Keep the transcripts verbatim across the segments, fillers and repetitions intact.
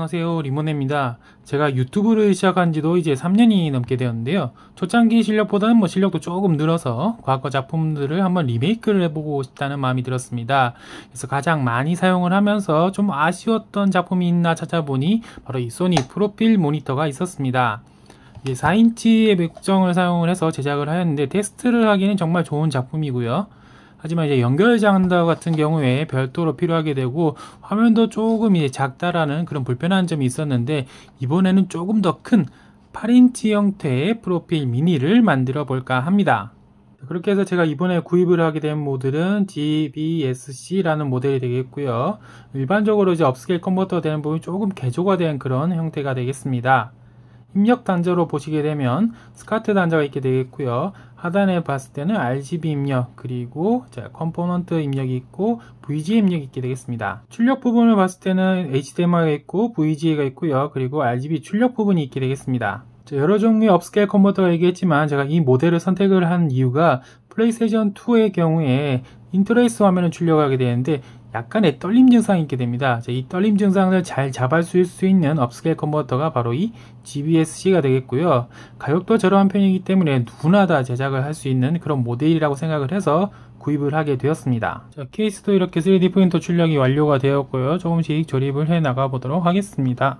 안녕하세요, 리모네입니다. 제가 유튜브를 시작한 지도 이제 삼 년이 넘게 되었는데요. 초창기 실력보다는 뭐 실력도 조금 늘어서 과거 작품들을 한번 리메이크를 해보고 싶다는 마음이 들었습니다. 그래서 가장 많이 사용을 하면서 좀 아쉬웠던 작품이 있나 찾아보니 바로 이 소니 프로필 모니터가 있었습니다. 사 인치의 맥정을 사용을 해서 제작을 하였는데 테스트를 하기는 정말 좋은 작품이고요. 하지만 이제 연결 장다 같은 경우에 별도로 필요하게 되고 화면도 조금 이제 작다라는 그런 불편한 점이 있었는데 이번에는 조금 더 큰 팔 인치 형태의 프로필 미니를 만들어 볼까 합니다. 그렇게 해서 제가 이번에 구입을 하게 된 모델은 지비에스씨라는 모델이 되겠고요. 일반적으로 이제 업스케일 컨버터 되는 부분이 조금 개조가 된 그런 형태가 되겠습니다. 입력 단자로 보시게 되면 스카트 단자가 있게 되겠고요. 하단에 봤을 때는 알지비 입력, 그리고 자, 컴포넌트 입력이 있고 브이지에이 입력이 있게 되겠습니다. 출력 부분을 봤을 때는 에이치디엠아이가 있고 브이지에이가 있고요. 그리고 알지비 출력 부분이 있게 되겠습니다. 자, 여러 종류의 업스케일 컨버터가 얘기했지만 제가 이 모델을 선택을 한 이유가 플레이스테이션 투의 경우에 인터레이스 화면을 출력하게 되는데 약간의 떨림 증상이 있게 됩니다. 이 떨림 증상을 잘 잡아줄 수 있는 업스케일 컨버터가 바로 이 지비에스씨가 되겠고요. 가격도 저렴한 편이기 때문에 누구나 다 제작을 할 수 있는 그런 모델이라고 생각을 해서 구입을 하게 되었습니다. 자, 케이스도 이렇게 쓰리디 프린터 출력이 완료가 되었고요. 조금씩 조립을 해 나가 보도록 하겠습니다.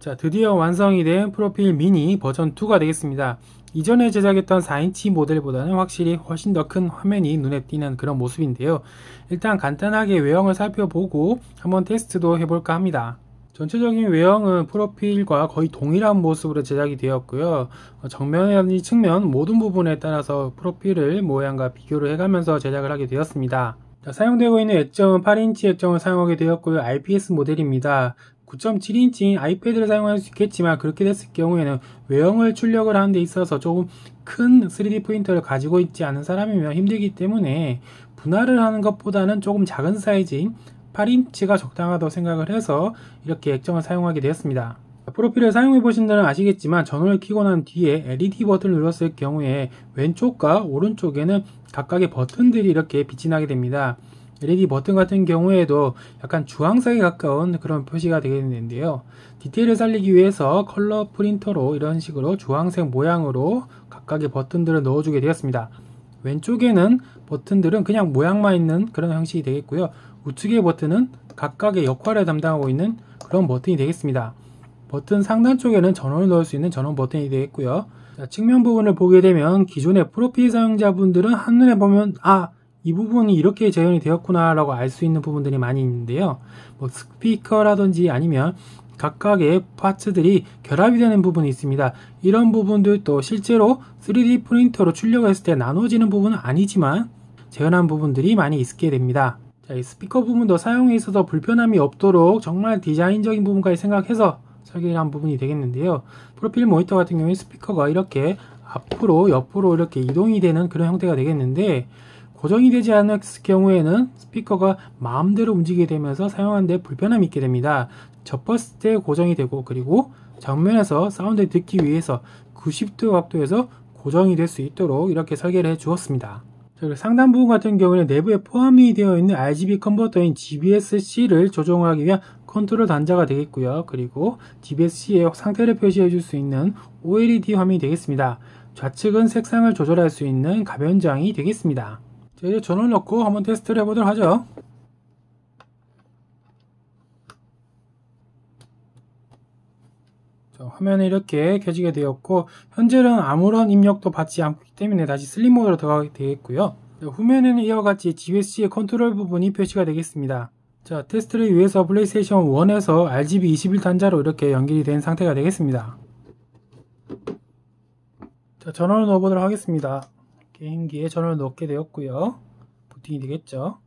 자, 드디어 완성이 된 프로필 미니 버전 이가 되겠습니다. 이전에 제작했던 사 인치 모델보다는 확실히 훨씬 더 큰 화면이 눈에 띄는 그런 모습인데요. 일단 간단하게 외형을 살펴보고 한번 테스트도 해볼까 합니다. 전체적인 외형은 프로필과 거의 동일한 모습으로 제작이 되었고요. 정면이라든지 측면 모든 부분에 따라서 프로필을 모양과 비교를 해가면서 제작을 하게 되었습니다. 자, 사용되고 있는 액정은 팔 인치 액정을 사용하게 되었고요. 아이피에스 모델입니다. 구 점 칠 인치인 아이패드를 사용할 수 있겠지만 그렇게 됐을 경우에는 외형을 출력을 하는 데 있어서 조금 큰 쓰리디 프린터를 가지고 있지 않은 사람이면 힘들기 때문에 분할을 하는 것보다는 조금 작은 사이즈인 팔 인치가 적당하다고 생각을 해서 이렇게 액정을 사용하게 되었습니다. 프로필을 사용해 보신 분들은 아시겠지만 전원을 켜고 난 뒤에 엘이디 버튼을 눌렀을 경우에 왼쪽과 오른쪽에는 각각의 버튼들이 이렇게 빛이 나게 됩니다. 엘이디 버튼 같은 경우에도 약간 주황색에 가까운 그런 표시가 되겠는데요. 디테일을 살리기 위해서 컬러 프린터로 이런 식으로 주황색 모양으로 각각의 버튼들을 넣어주게 되었습니다. 왼쪽에는 버튼들은 그냥 모양만 있는 그런 형식이 되겠고요. 우측의 버튼은 각각의 역할을 담당하고 있는 그런 버튼이 되겠습니다. 버튼 상단 쪽에는 전원을 넣을 수 있는 전원 버튼이 되겠고요. 자, 측면 부분을 보게 되면 기존의 프로필 사용자분들은 한눈에 보면 아! 이 부분이 이렇게 재현이 되었구나 라고 알 수 있는 부분들이 많이 있는데요. 뭐 스피커라든지 아니면 각각의 파츠들이 결합이 되는 부분이 있습니다. 이런 부분들도 실제로 쓰리디 프린터로 출력했을 때 나눠지는 부분은 아니지만 재현한 부분들이 많이 있게 됩니다. 자, 이 스피커 부분도 사용에 있어서 불편함이 없도록 정말 디자인적인 부분까지 생각해서 설계를 한 부분이 되겠는데요. 프로필 모니터 같은 경우에 스피커가 이렇게 앞으로 옆으로 이렇게 이동이 되는 그런 형태가 되겠는데 고정이 되지 않을 경우에는 스피커가 마음대로 움직이게 되면서 사용하는데 불편함이 있게 됩니다. 접었을 때 고정이 되고 그리고 정면에서 사운드를 듣기 위해서 구십 도 각도에서 고정이 될 수 있도록 이렇게 설계를 해 주었습니다. 상단 부분 같은 경우는 내부에 포함이 되어 있는 알지비 컨버터인 지비에스씨를 조정하기 위한 컨트롤 단자가 되겠고요. 그리고 지비에스씨의 상태를 표시해 줄 수 있는 오엘이디 화면이 되겠습니다. 좌측은 색상을 조절할 수 있는 가변장이 되겠습니다. 자, 이제 전원을 넣고 한번 테스트를 해보도록 하죠. 자, 화면이 이렇게 켜지게 되었고 현재는 아무런 입력도 받지 않기 때문에 다시 슬립 모드로 들어가게 되겠고요. 자, 후면에는 이와 같이 지비에스씨의 컨트롤 부분이 표시가 되겠습니다. 자, 테스트를 위해서 플레이스테이션 원에서 알지비 이십일 단자로 이렇게 연결이 된 상태가 되겠습니다. 자, 전원을 넣어보도록 하겠습니다. 게임기에 전원을 넣게 되었고요. 부팅이 되겠죠.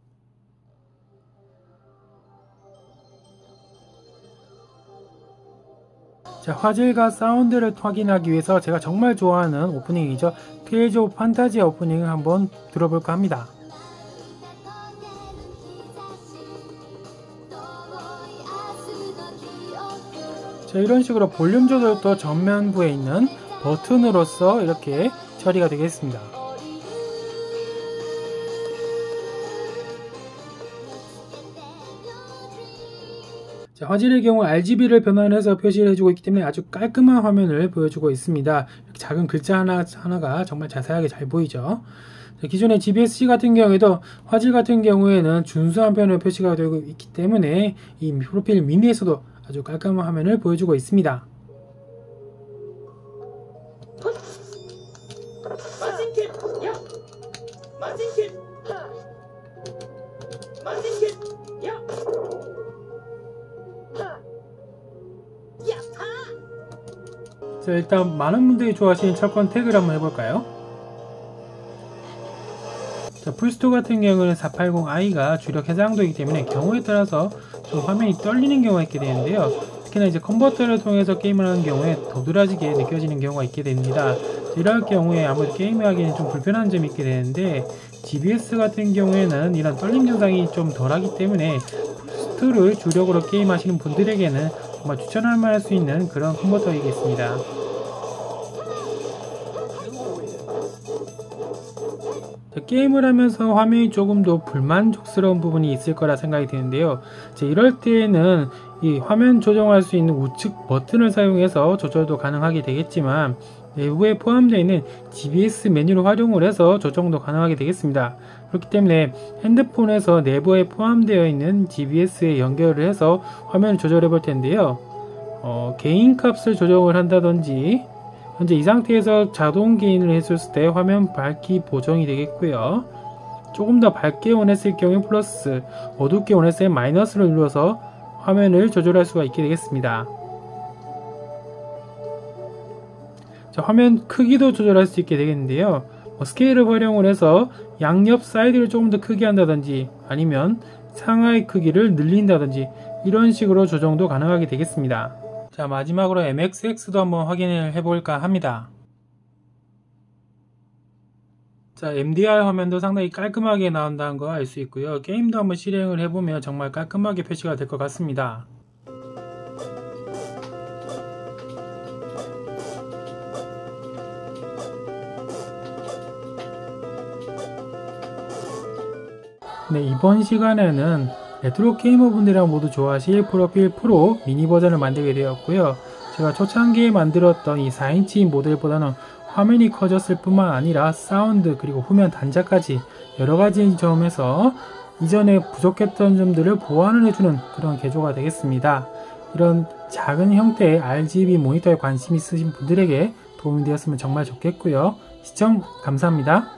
자, 화질과 사운드를 확인하기 위해서 제가 정말 좋아하는 오프닝이죠. 테일즈 오브 판타지아 오프닝을 한번 들어볼까 합니다. 자, 이런 식으로 볼륨 조절도 전면부에 있는 버튼으로서 이렇게 처리가 되겠습니다. 자, 화질의 경우 알지비를 변환해서 표시를 해주고 있기 때문에 아주 깔끔한 화면을 보여주고 있습니다. 이렇게 작은 글자 하나, 하나가 정말 자세하게 잘 보이죠. 자, 기존의 지비에스씨 같은 경우에도 화질 같은 경우에는 준수한 편으로 표시가 되고 있기 때문에 이 프로필 미니에서도 아주 깔끔한 화면을 보여주고 있습니다. 자, 일단 많은 분들이 좋아하시는 철권 태그를 한번 해볼까요? 자, 풀스토어 같은 경우는 사백팔십 아이가 주력 해상도이기 때문에 경우에 따라서 좀 화면이 떨리는 경우가 있게 되는데요. 특히나 이제 컨버터를 통해서 게임을 하는 경우에 도드라지게 느껴지는 경우가 있게 됩니다. 이럴 경우에 아무래도 게임하기에는 좀 불편한 점이 있게 되는데 지비에스 같은 경우에는 이런 떨림 증상이 좀 덜하기 때문에 풀스토어를 주력으로 게임하시는 분들에게는 정말 추천할 만할 수 있는 그런 컨버터이겠습니다. 게임을 하면서 화면이 조금 더 불만족스러운 부분이 있을 거라 생각이 드는데요. 이럴 때에는 이 화면 조정할 수 있는 우측 버튼을 사용해서 조절도 가능하게 되겠지만 내부에 포함되어 있는 지비에스 메뉴를 활용을 해서 조정도 가능하게 되겠습니다. 그렇기 때문에 핸드폰에서 내부에 포함되어 있는 지비에스에 연결을 해서 화면을 조절해 볼 텐데요. 어, 게인 값을 조정을 한다든지, 현재 이 상태에서 자동 게인을 해줬을 때 화면 밝기 보정이 되겠고요. 조금 더 밝게 원했을 경우 플러스, 어둡게 원했을 때 마이너스를 눌러서 화면을 조절할 수가 있게 되겠습니다. 자, 화면 크기도 조절할 수 있게 되겠는데요. 뭐 스케일을 활용을 해서 양옆 사이드를 조금 더 크게 한다든지, 아니면 상하의 크기를 늘린다든지, 이런 식으로 조정도 가능하게 되겠습니다. 자, 마지막으로 엠엑스엑스도 한번 확인을 해볼까 합니다. 자, 엠디알 화면도 상당히 깔끔하게 나온다는 거 알 수 있고요. 게임도 한번 실행을 해보면 정말 깔끔하게 표시가 될 것 같습니다. 네, 이번 시간에는 레트로 게이머 분들이랑 모두 좋아하실 프로필 프로 미니 버전을 만들게 되었고요. 제가 초창기에 만들었던 이 사 인치 모델보다는 화면이 커졌을 뿐만 아니라 사운드 그리고 후면 단자까지 여러가지 점에서 이전에 부족했던 점들을 보완을 해주는 그런 개조가 되겠습니다. 이런 작은 형태의 알지비 모니터에 관심 있으신 분들에게 도움이 되었으면 정말 좋겠고요. 시청 감사합니다.